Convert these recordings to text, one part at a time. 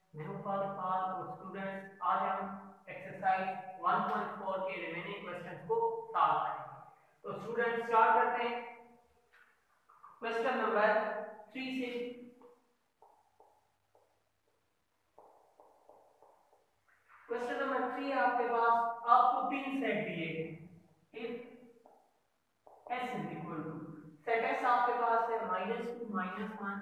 मैं हूं पाल और स्टूडेंट्स, आज हम एक्सरसाइज 1.4 के रिमेनिंग क्वेश्चंस को सॉल्व करेंगे। तो स्टूडेंट्स स्टार्ट करते हैं क्वेश्चन नंबर 3 से। क्वेश्चन नंबर 3 आपके पास, आपको तीन सेट दिए गए। If s is equal to, set s आपके पास है -2 -1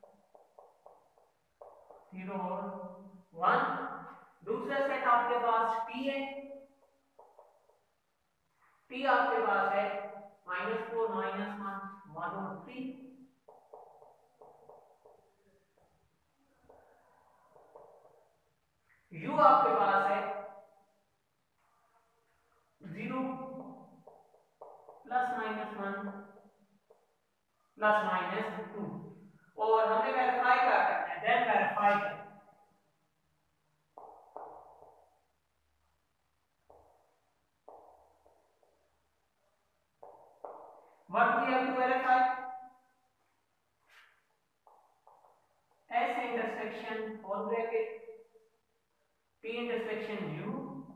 0 और 1। दूसरा सेट आपके पास t है, t आपके पास है -4 -1 1 और 3। u आपके पास है 0 +-1 +-2। और हमने वेरीफाई क्या करना है, देन वेरीफाई करना है। What we have to verify, s intersection whole bracket t intersection u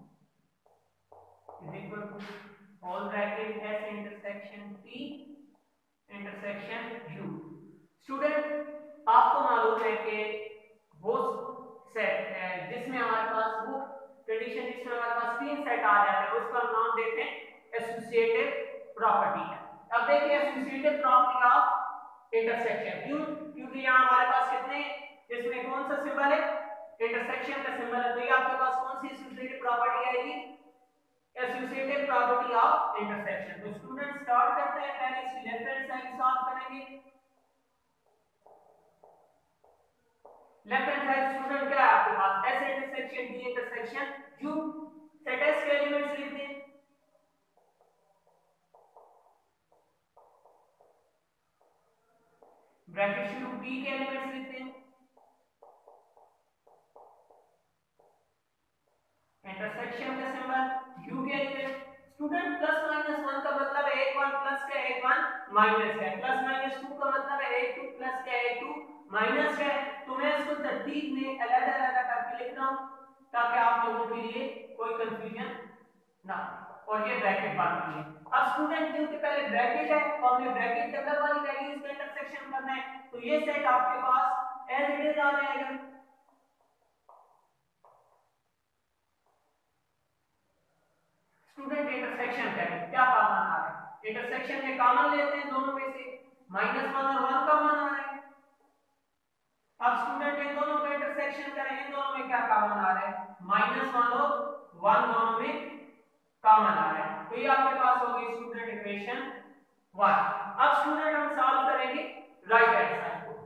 is equal to whole bracket s intersection t intersection u। Student आपको मालूम है कि वो सेट है जिसमें हमारे पास वो कंडीशन जिसमें हमारे पास तीन सेट आ जाते हैं, उसका हम नाम देते हैं एसोसिएटिव प्रॉपर्टी है। अब देखिए एसोसिएटिव प्रॉपर्टी ऑफ इंटरसेक्शन, क्यों? क्योंकि यहाँ हमारे पास कितने, इसमें कौन सा सिंबल है, इंटरसेक्शन का सिंबल है। तो ये आपके पास कौन सी एसोसिएटिव प्रॉपर्टी आएगी, एसोसिएटिव प्रॉपर्टी ऑफ इंटरसेक्शन। तो स्टूडेंट स्टार्ट करते हैं, पहले इसकी लेफ्ट हैंड साइड सॉल्व करेंगे। लेफ्ट हैंड साइड स्टूडेंट क्या है आपके पास, s intersection d intersection u। Set s के एलिमेंट्स लिख दें, ब्रैकेट शुरू p के एलिमेंट्स लिख दें, इंटरसेक्शन का सिंबल u के एलिमेंट। स्टूडेंट +-1 का मतलब है एक 1 प्लस का एक 1 माइनस का, +-2 का मतलब है एक 2 प्लस का एक 2 माइनस का। तो मैं इसको तरतीब में अलग-अलग करके लिख रहा हूं ताकि आप लोगों के लिए कोई कंफ्यूजन ना। और ये ब्रैकेट बात की है। अब स्टूडेंट क्योंकि पहले ब्रैकेट है और हमें ब्रैकेट के अंदर वाली वैल्यूज का इंटरसेक्शन करना है, तो ये सेट आपके पास एज इट इज आ जाएगा। स्टूडेंट इंटरसेक्शन करें, क्या कॉमन आ रहा है, इंटरसेक्शन में कॉमन लेते हैं दोनों में से, -1 और 1 कॉमन आ रहा है। अब स्टूडेंट इन दोनों का इंटरसेक्शन करें, इन दोनों में क्या कॉमन आ रहा है, -1 और 1 दोनों में कॉमन आ रहा है। तो ये आपके पास हो गई स्टूडेंट इक्वेशन 1। अब स्टूडेंट हम सॉल्व करेंगे राइट हैंड साइड को।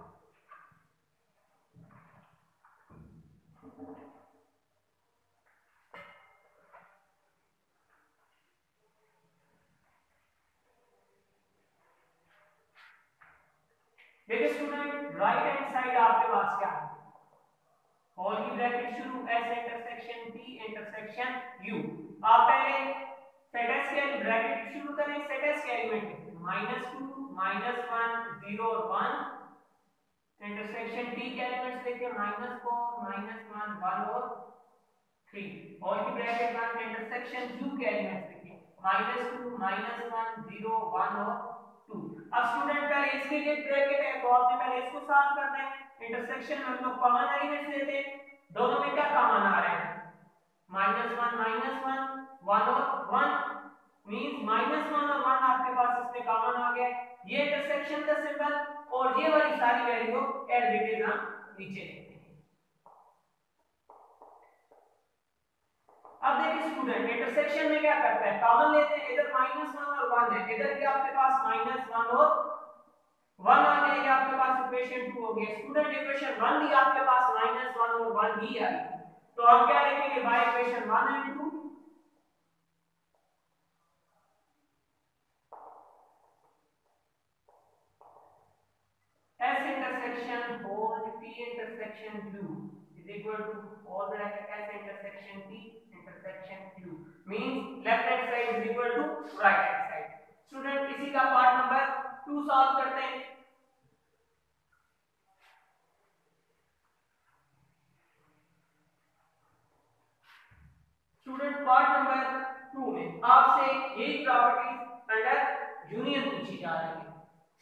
देखिए स्टूडेंट राइट हैंड साइड आपके पास क्या है, होल की ब्रैकेट शुरू s intersection t intersection u। आप पहले सेट s के ब्रैकेट शुरू करें, सेट s के एलिमेंट -2 -1 0 और 1, इंटरसेक्शन t के एलिमेंट्स देखिए -4 -1 1 और 3, होल की ब्रैकेट 1, इंटरसेक्शन u के एलिमेंट्स देखिए -2 -1 0 1 और 2। अब स्टूडेंट पहले इसके लिए ब्रैकेट है तो आपने पहले इसको सॉल्व करना है। इंटरसेक्शन में हम लोग कॉमन एलिमेंट्स लेते हैं, दोनों में क्या कॉमन आ रहा है, -1 1 और 1 मींस -1 और 1 आपके पास इसमें कॉमन आ गया। ये इंटरसेक्शन का सिंबल और ये वाली सारी वैल्यू एज इट इज हम नीचे लिखते हैं। अब देखिए स्टूडेंट इंटरसेक्शन में क्या करता है, कॉमन लेते हैं, इधर -1 और 1 है, इधर भी आपके पास -1 और 1 आ गया, ये आपके पास इक्वेशन 2 हो गया। स्टूडेंट इक्वेशन 1 भी आपके पास -1 और 1 ही है, तो हम क्या लिखेंगे, by equation 1 and 2 s intersection whole t intersection u is equal to all bracket s intersection t intersection u means left hand side is equal to right hand side। Student इसी का पार्ट नंबर 2 सॉल्व करते हैं। Student part number 2 में आपसे यही properties under union पूछी जा रही है।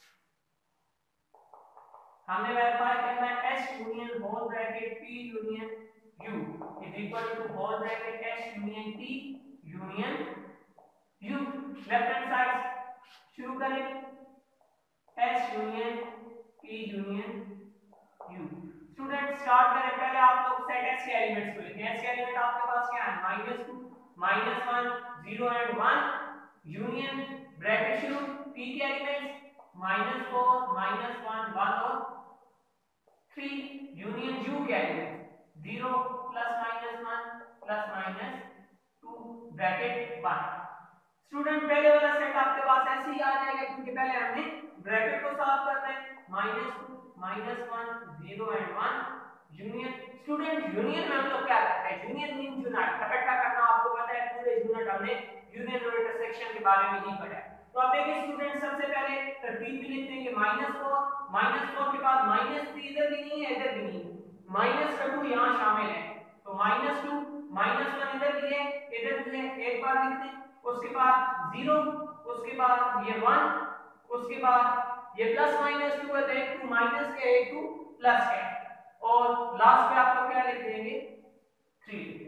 हमने वेरीफाई करना है S union whole bracket P union U is equal to whole bracket S union T union U. Left hand side शुरू करें, S union P union U. Student start करें, पहले आप लोग सेट एस के एलिमेंट्स को लिखें। एस के एलिमेंट आपके पास क्या है, -2 -1 0 एंड 1 यूनियन ब्रैकेट शुरू पी के एलिमेंट्स -4 -1 1 और 3 यूनियन यू के एलिमेंट्स 0 +-1 +-2 ब्रैकेट 1। स्टूडेंट पहले वाला सेट आपके पास ऐसे ही आ जाएगा क्योंकि पहले हमने ब्रैकेट को सॉल्व करना है। -2 -1 0 एंड 1 यूनियन। स्टूडेंट यूनियन में हम लोग क्या करते हैं, यूनियन मीन यूनाइट, इकट्ठा करना। आपको पता है पूरे यूनिट हमने यूनियन और इंटरसेक्शन के बारे में ही पढ़ा है। तो अब देखिए स्टूडेंट सबसे पहले तरतीब में लिखते हैं कि -4 के बाद -3 इधर भी नहीं है इधर भी नहीं है, -2 यहां शामिल है तो -2 -1 इधर भी है इधर भी है, एक बार लिखते हैं। उसके बाद 0, उसके बाद ये 1, उसके बाद ये +-2 है तो एक 2 माइनस के एक 2 प्लस है और लास्ट पे आप लोग क्या लिख देंगे 3।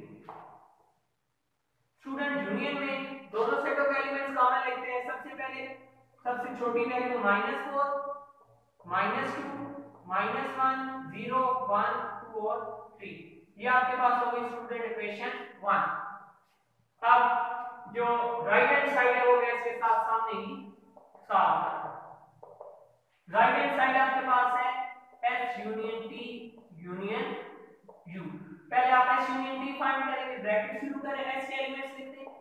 स्टूडेंट यूनियन में दोनों सेटों के एलिमेंट्स कॉमन लिखते हैं। सबसे पहले सबसे छोटी वैल्यू -4 -2 -1 0 1 2 और 3, ये आपके पास हो गई स्टूडेंट इक्वेशन 1। अब जो राइट हैंड साइड है वो इसके साथ सामने ही सॉल्व करना। राइट हैंड साइड आपके पास है S union T union U. पहले आप एस यूनियन टी फाइंड करेंगे, ब्रैकेट शुरू करें, एस के एलिमेंट्स लिखते हैं,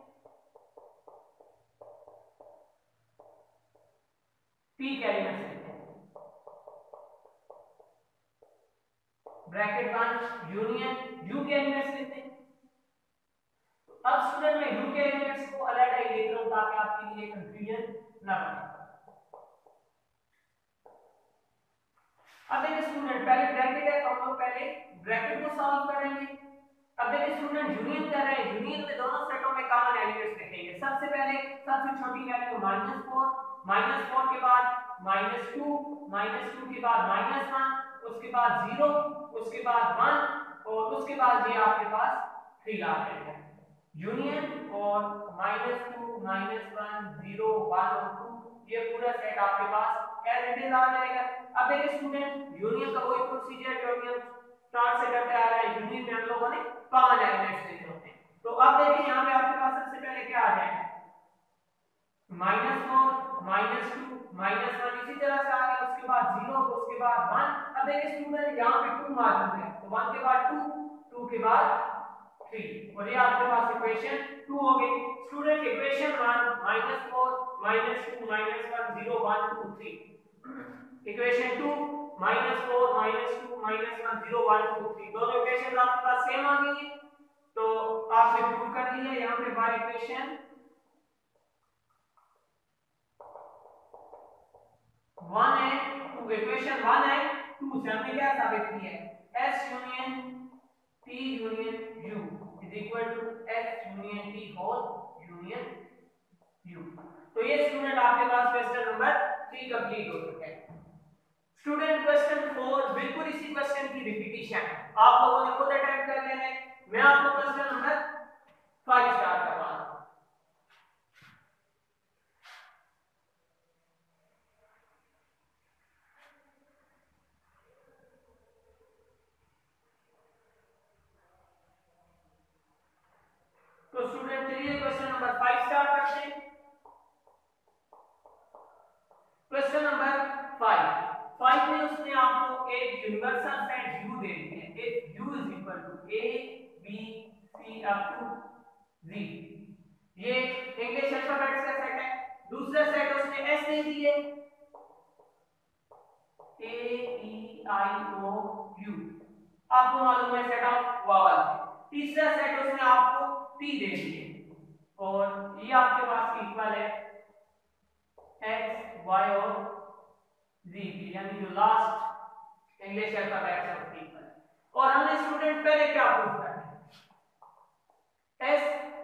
पी के एलिमेंट्स लिखते हैं, ब्रैकेट 1 यूनियन यू के एलिमेंट्स लिखते हैं। अब स्टूडेंट मैं यू के एलिमेंट्स को अलग अलग लिख रहा हूं ताकि आपके लिए कंफ्यूजन ना बने। अब देखिए स्टूडेंट पहले ब्रैकेट है तो हम लोग पहले ब्रैकेट को सॉल्व करेंगे। अब देखिए स्टूडेंट यूनियन कर रहे हैं, यूनियन में दोनों सेटों में कॉमन एलिमेंट्स लिखेंगे। सबसे पहले सबसे छोटी वैल्यू -4 -4 के बाद -2 -2 के बाद -1 उसके बाद 0 उसके बाद 1 और उसके बाद ये आपके पास 3 आ जाएगा। यूनियन और -2 -1 0 1 और 2 ये पूरा सेट आपके पास एज इट इज आ जाएगा। अब देखिए स्टूडेंट यूनियन का वही प्रोसीजर जो कि हम स्टार्ट से करते आ रहे हैं, यूनियन में हम लोगों ने कॉमन एलिमेंट्स लिखे होते हैं। तो अब देखिए यहां पे आपके पास सबसे पहले क्या आ जाएगा -4 -2 -1 इसी तरह से आ गया, उसके बाद 0 उसके बाद 1। अब देखिए स्टूडेंट यहां पे 2 मौजूद है तो 1 के बाद 2 2 के बाद 3 और ये आपके पास इक्वेशन 2 हो गई। स्टूडेंट इक्वेशन 1 -4 -2 -1 0 1 2 3, इक्वेशन 2 -4 -2 -1 0 1 2 3 दोनों इक्वेशन आपके पास सेम आ गई है तो आपने प्रूव कर ली है। यहां पे बाय इक्वेशन 1 है 2, इक्वेशन 1 है 2 से हमने क्या साबित किया है S union T union U is equal to S union T whole union U। तो ये स्टूडेंट आपके पास क्वेश्चन नंबर 3 कंप्लीट हो चुका है। स्टूडेंट क्वेश्चन 4 बिल्कुल इसी क्वेश्चन की रिपीटिशन है, आप लोगों ने खुद अटेम्प्ट कर लेना है। मैं आपको क्वेश्चन नंबर 5 स्टार्ट करवा रहा हूं। तो स्टूडेंट चलिए क्वेश्चन नंबर 5 स्टार्ट करते हैं। क्वेश्चन नंबर 5 में उसने आपको एक यूनिवर्सल सेट U दे दिया है। If U is equal to A B C up to Z, ये इंग्लिश अल्फाबेट्स का सेट है। दूसरा सेट उसने S दे दिए A E I O U, आपको मालूम है सेट ऑफ वावल। तीसरा सेट उसने आपको T दे दिए और ये आपके पास इक्वल है X Y और Z की, यानी जो लास्ट इंग्लिश अल्फाबेट है उसकी इक्वल है। और हमने स्टूडेंट पहले क्या प्रूव करना है, S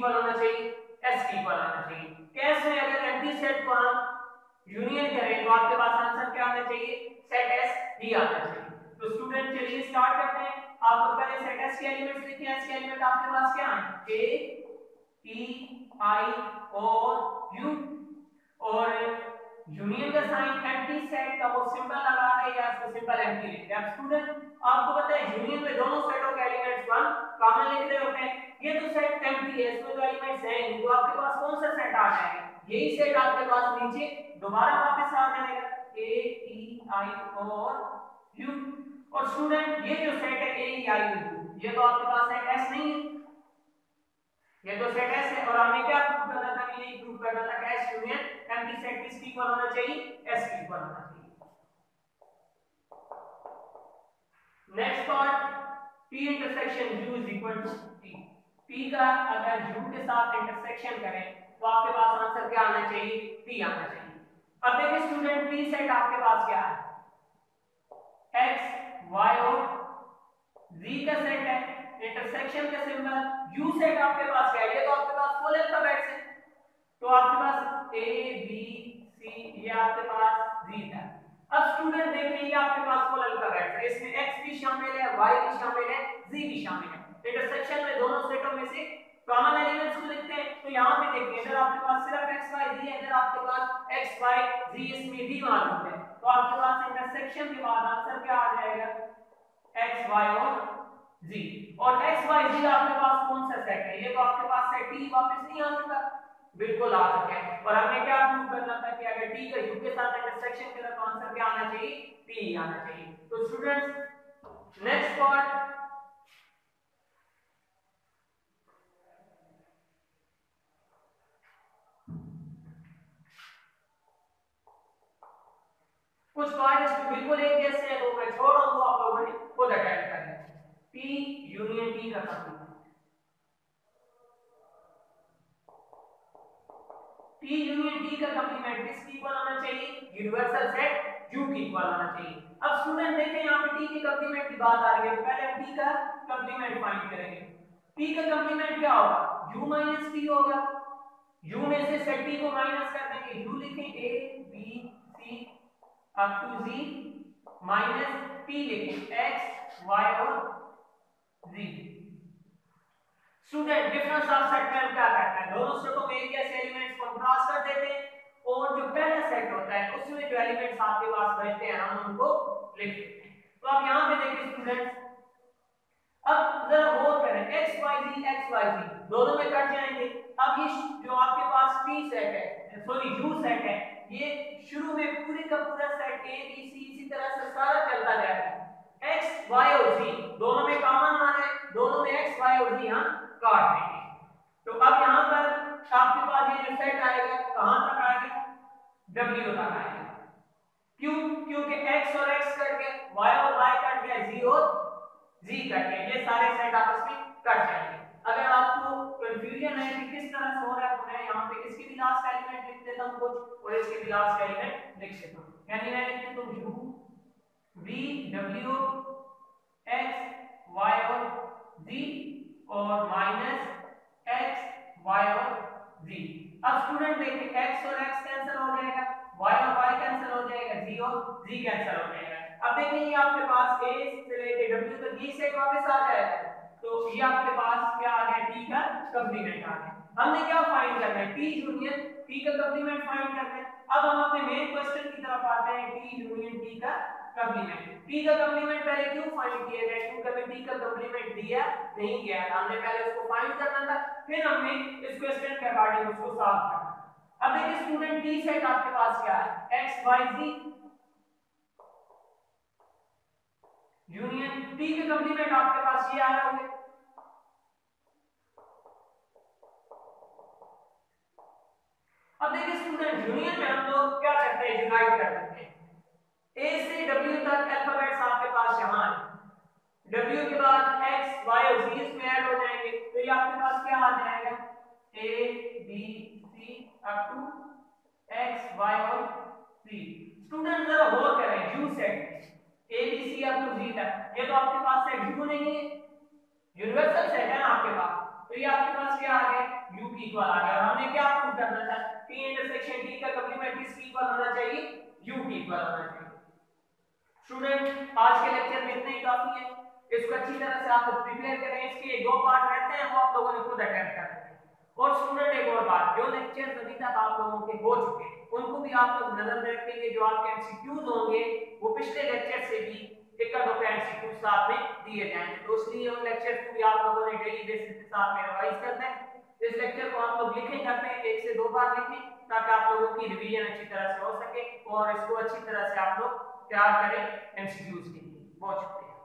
इक्वल होना चाहिए एस के इक्वल होना चाहिए। केस में अगर एम्प्टी सेट को हम यूनियन करें तो आपके पास आंसर क्या आना चाहिए, सेट एस ही आना चाहिए। तो स्टूडेंट चलिए स्टार्ट करते हैं। आपको पहले सेट एस के एलिमेंट्स लिखे हैं। एस के एलिमेंट आपके पास क्या है, ए ई आई और यू, और यूनियन का साइन एम्प्टी सेट का वो सिंबल लगा रहे या इसको सिंपल एम्प्टी लिखते हैं। अब स्टूडेंट आपको पता है यूनियन में दोनों सेटों के एलिमेंट्स वन कॉमन लिख रहे होते हैं। ये तो सेट एम्प्टी है, इसमें तो एलिमेंट्स हैं नहीं, तो आपके पास कौन सा सेट आ जाएगा, यही सेट आपके पास नीचे दोबारा वापस आ जाएगा, ए ई आई और यू। और स्टूडेंट ये जो सेट है ए ई आई यू, ये तो आपके पास सेट एस नहीं है, ये तो सेट एस है। और हमें क्या प्रूव करना था, ये प्रूव करना था कि एस यूनियन एम्प्टी सेट किसकी इक्वल होना चाहिए, एस की इक्वल होना चाहिए। Next part, P intersection U is equal to T। P का अगर U के साथ इंटरसेक्शन करें तो आपके पास आंसर क्या आना चाहिए, T आना चाहिए। अब देखिए स्टूडेंट P सेट आपके पास क्या है, x y और z का सेट है, इंटरसेक्शन का सिंबल U सेट आपके पास क्या है, ये तो आपके पास फुल अल्फाबेट्स है, तो आपके पास A B C ये आपके पास Z है। अब स्टूडेंट देखिए ये आपके पास फुल अल्फाबेट्स है, इसमें x भी शामिल है, y भी शामिल है, z भी शामिल है। इंटरसेक्शन में दोनों सेटों में से कॉमन एलिमेंट्स को लिखते हैं। तो यहां पे देखिए इधर आपके पास सिर्फ x y z है, इधर आपके पास x y z इसमें भी मौजूद है, तो आपके पास इंटरसेक्शन के बाद आंसर क्या आ जाएगा, x y और z। और x y z आपके पास कौन सा सेट है, ये तो आपके पास सेट T वापस नहीं आ चुका, बिल्कुल आ चुका है। और हमने क्या प्रूव करना था कि अगर T का U के साथ इंटरसेक्शन करें तो आंसर क्या आना चाहिए, T आना चाहिए। तो स्टूडेंट्स नेक्स्ट पार्ट, कुछ पार्ट इसमें बिल्कुल एक जैसे हैं, तो मैं छोड़ रहा हूं, आप लोगों ने खुद अटेंड करना है। P यूनियन T का कंप्लीमेंट, T यूनियन T का कंप्लीमेंट किसकी इक्वल होना चाहिए, यूनिवर्सल सेट U की इक्वल होना चाहिए। अब स्टूडेंट देखें यहां पे T के कंप्लीमेंट की बात आ रही है, तो पहले हम T का कंप्लीमेंट फाइंड करेंगे। T का कंप्लीमेंट क्या होगा, U माइनस T होगा, U में से सेट T को माइनस कर देंगे, U लिखें A B C up to Z minus T लिखें x y और z। Student difference of set में हम क्या करते हैं, दोनों सेटों में एक जैसे एलिमेंट्स को क्रॉस कर देते हैं, और जो पहला सेट होता है उसमें जो एलिमेंट्स आपके पास बचते हैं हम उनको लिख देते हैं। तो आप यहां पे देखिए स्टूडेंट्स, अब जरा गौर करें, x y z दोनों में कट जाएंगे। अब ये जो आपके पास T सेट है, सॉरी U सेट है, ये शुरू में पूरे का पूरा सेट A B C इसी तरह से सारा चलता जाएगा। x y और z दोनों में कॉमन आ रहा है, दोनों में x y और z यहां काट देंगे। तो अब यहां पर आपके पास ये जो सेट आएगा कहां तक आएगा, W तक आएगा। क्यों, क्योंकि x और x कट गए, y और y कट गए, z और z कट गए, ये सारे सेट आपस में कट जाएंगे। अगर आपको कंफ्यूजन है कि किस तरह से हो रहा है, तो मैं यहां पे इसके भी लास्ट एलिमेंट लिख देता हूं कुछ, और इसके भी लास्ट एलिमेंट लिख देता हूं। यानी मैं लिख देता हूं u v w x y और z और माइनस x y और z। अब स्टूडेंट देखिए x और x कैंसिल हो जाएगा, y और y कैंसिल हो जाएगा, z और z कैंसिल हो जाएगा। अब देखिए ये आपके पास a से लेके w तक ये सेट वापस आ जाएगा, तो ये आपके पास क्या आ गया, T का कंप्लीमेंट आ गया। हमने क्या फाइंड करना है, T यूनियन T का कंप्लीमेंट फाइंड करना है। अब हम अपने मेन क्वेश्चन की तरफ आते हैं, T यूनियन T का कंप्लीमेंट। T का कंप्लीमेंट पहले क्यों फाइंड किया गया, क्योंकि हमें T का कंप्लीमेंट दिया नहीं गया, हमने पहले उसको फाइंड करना था, फिर हमने इस क्वेश्चन के अकॉर्डिंग उसको सॉल्व करना। अब देखिए स्टूडेंट T सेट आपके पास क्या है, x y z union T के कंप्लीमेंट आपके पास ये आ रहा होगा। अब देखिए स्टूडेंट यूनियन में हम लोग क्या करते हैं, यूनाइट कर देते हैं। A से W तक अल्फाबेट्स आपके पास यहाँ है, W के बाद x y और z इसमें ऐड हो जाएंगे, तो ये आपके पास क्या आ जाएगा, A B C up to x y और z। स्टूडेंट जरा गौर करें, U set A B C up to z तक, ये तो आपके पास सेट U नहीं है, यूनिवर्सल सेट है ना आपके पास, तो ये आपके पास क्या आ गया, u की इक्वल आ गया। और हमने क्या प्रूव करना था, p इंटरसेक्शन t का कंप्लीमेंट किसकी इक्वल होना चाहिए, u की इक्वल होना चाहिए। स्टूडेंट आज के लेक्चर में इतना ही काफी है, इसको अच्छी तरह से आप प्रिपेयर करें, इसके 2 पार्ट रहते हैं वो आप लोगों ने खुद अटेम्प्ट करना है। और स्टूडेंट एक और बात, जो लेक्चर अभी तक आप लोगों के हो चुके हैं उनको भी आप लोग नजर में रखेंगे, जो आपके एमसीक्यूज होंगे वो पिछले लेक्चर से भी एक आध दो एमसीक्यूज साथ में दिए जाएंगे, तो इसलिए उन लेक्चर को भी आप लोगों ने डेली बेसिस के साथ में रिवाइज करना है। इस लेक्चर को आप लोग लिखें घर पे 1 से 2 बार लिखें, ताकि आप लोगों की रिवीजन अच्छी तरह से हो सके और इसको अच्छी तरह से आप लोग तैयार करें एमसीक्यूज के लिए। बहुत शुक्रिया।